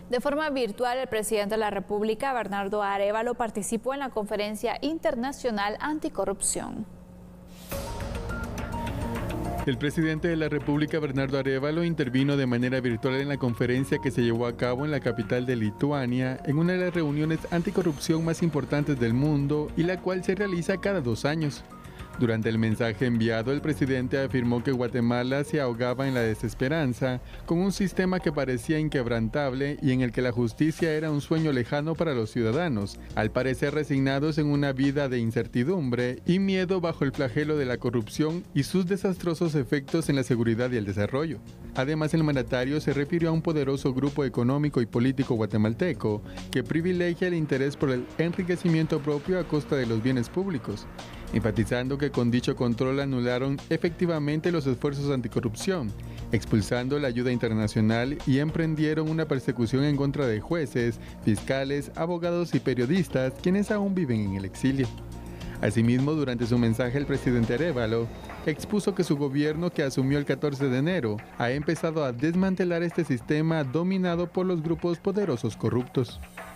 De forma virtual, el presidente de la República, Bernardo Arévalo, participó en la Conferencia Internacional Anticorrupción. El presidente de la República, Bernardo Arévalo, intervino de manera virtual en la conferencia que se llevó a cabo en la capital de Lituania, en una de las reuniones anticorrupción más importantes del mundo y la cual se realiza cada 2 años. Durante el mensaje enviado, el presidente afirmó que Guatemala se ahogaba en la desesperanza, con un sistema que parecía inquebrantable y en el que la justicia era un sueño lejano para los ciudadanos, al parecer resignados en una vida de incertidumbre y miedo bajo el flagelo de la corrupción y sus desastrosos efectos en la seguridad y el desarrollo. Además, el mandatario se refirió a un poderoso grupo económico y político guatemalteco que privilegia el interés por el enriquecimiento propio a costa de los bienes públicos, enfatizando que con dicho control anularon efectivamente los esfuerzos anticorrupción, expulsando la ayuda internacional y emprendieron una persecución en contra de jueces, fiscales, abogados y periodistas, quienes aún viven en el exilio. Asimismo, durante su mensaje, el presidente Arévalo expuso que su gobierno, que asumió el 14 de enero, ha empezado a desmantelar este sistema dominado por los grupos poderosos corruptos.